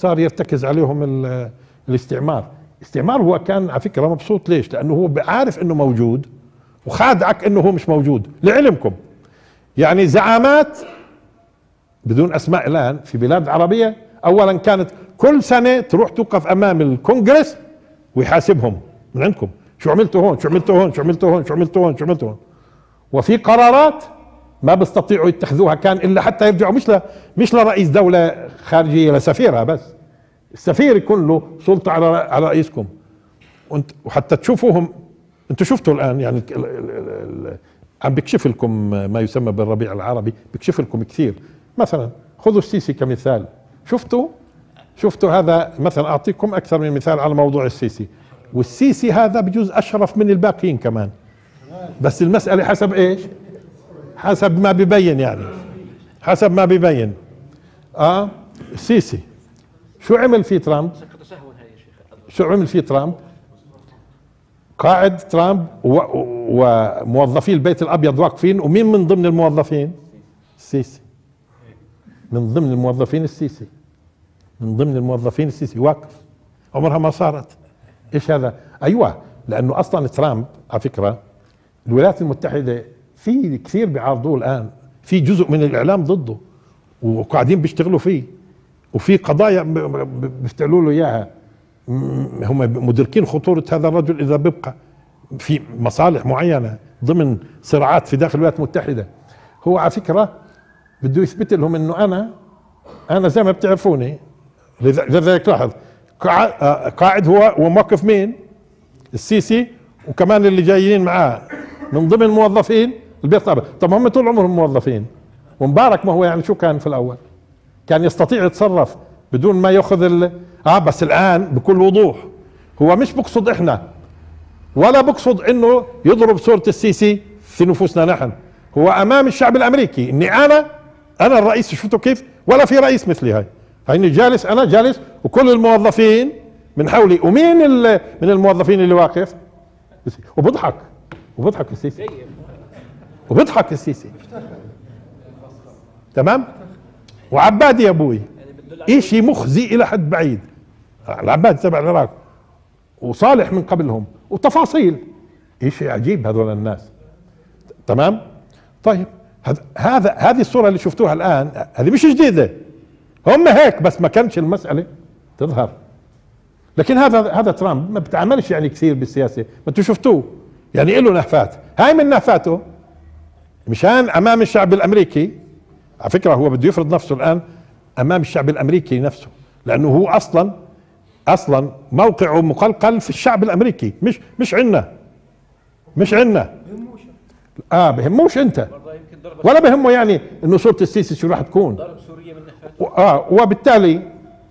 صار يرتكز عليهم الاستعمار. الاستعمار هو كان على فكرة مبسوط، ليش؟ لأنه هو عارف أنه موجود وخادعك أنه هو مش موجود. لعلمكم يعني زعامات بدون أسماء الآن في بلاد عربية أولا كانت كل سنة تروح توقف أمام الكونغرس ويحاسبهم من عندكم، شو عملتوا هون، شو عملتوا هون، شو عملتوا هون، شو عملتوا هون، شو عملتوا هون. وفي قرارات ما بيستطيعوا يتخذوها كان إلا حتى يرجعوا مش لرئيس دولة خارجية، لسفيرها بس. السفير يكون له سلطة على رئيسكم. وحتى تشوفوهم، انتم شفتوا الآن يعني عم بكشف لكم ما يسمى بالربيع العربي، بكشف لكم كثير. مثلا خذوا السيسي كمثال، شفتوا هذا مثلا. اعطيكم اكثر من مثال على موضوع السيسي. والسيسي هذا بجوز اشرف من الباقيين كمان، بس المسألة حسب ايش؟ حسب ما بيبين، يعني حسب ما بيبين. السيسي شو عمل فيه ترامب؟ شو عمل فيه ترامب؟ قاعد ترامب وموظفي البيت الابيض واقفين، ومين من ضمن الموظفين؟ السيسي. من ضمن الموظفين السيسي، من ضمن الموظفين السيسي واقف. عمرها ما صارت. ايش هذا؟ ايوه، لانه اصلا ترامب على فكره الولايات المتحده في كثير بيعارضوه الان، في جزء من الاعلام ضده وقاعدين بيشتغلوا فيه، وفي قضايا بيفتعلوا له اياها. هم مدركين خطوره هذا الرجل اذا بيبقى في مصالح معينه ضمن صراعات في داخل الولايات المتحده. هو على فكره بده يثبت لهم انه انا زي ما بتعرفوني. لذلك لاحظ قاعد هو وموقف مين؟ السيسي، وكمان اللي جايين معاه من ضمن الموظفين البيت الابيض. طب هم طول عمرهم موظفين. ومبارك ما هو يعني شو كان في الاول؟ كان يستطيع يتصرف بدون ما ياخذ بس الان بكل وضوح هو مش بقصد احنا، ولا بقصد انه يضرب صورة السيسي في نفوسنا نحن. هو امام الشعب الامريكي اني انا الرئيس. شفتوا كيف؟ ولا في رئيس مثلي. هيني جالس، انا جالس وكل الموظفين من حولي. ومين من الموظفين اللي واقف؟ وبضحك السيسي، وبضحك السيسي. تمام. وعبادي يا ابوي اشي مخزي الى حد بعيد. العبادي تبع العراق، وصالح من قبلهم، وتفاصيل اشي عجيب هذول الناس. تمام. طيب هذه الصورة اللي شفتوها الان هذه مش جديدة، هم هيك بس ما كانش المسألة تظهر. لكن هذا ترامب ما بتعاملش يعني كثير بالسياسة. ما انتوا شفتوه يعني له نهفات. هاي من نهفاته مشان امام الشعب الامريكي. على فكرة هو بده يفرض نفسه الان امام الشعب الامريكي نفسه، لانه هو اصلا موقعه مقلقل في الشعب الامريكي، مش عنا. بهموش انت، ولا بهمه يعني انه صورة السيسي شو راح تكون. ضرب سوريا من وبالتالي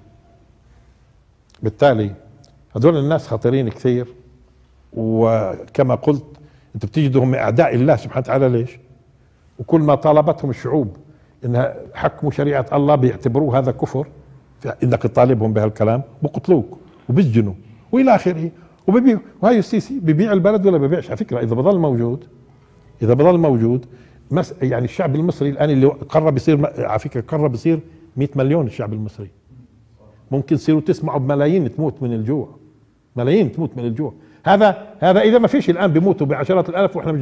هذول الناس خطيرين كثير. وكما قلت انت بتجدهم اعداء الله سبحانه وتعالى. ليش؟ وكل ما طالبتهم الشعوب انها حكموا شريعة الله بيعتبروه هذا كفر، انك تطالبهم بهالكلام بقتلوك وبسجنوا والى اخره. وهاي السيسي ببيع البلد ولا ببيعش. على فكرة اذا بضل موجود يعني الشعب المصري الان اللي قرب يصير، على فكرة قرب يصير 100 مليون الشعب المصري. ممكن تصيروا تسمعوا بملايين تموت من الجوع، ملايين تموت من الجوع. هذا اذا ما فيش الان بيموتوا بعشرات الالاف واحنا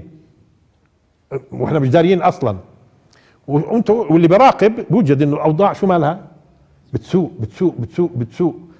مش داريين اصلا. واللي بيراقب بوجد انه الاوضاع شو مالها بتسوء.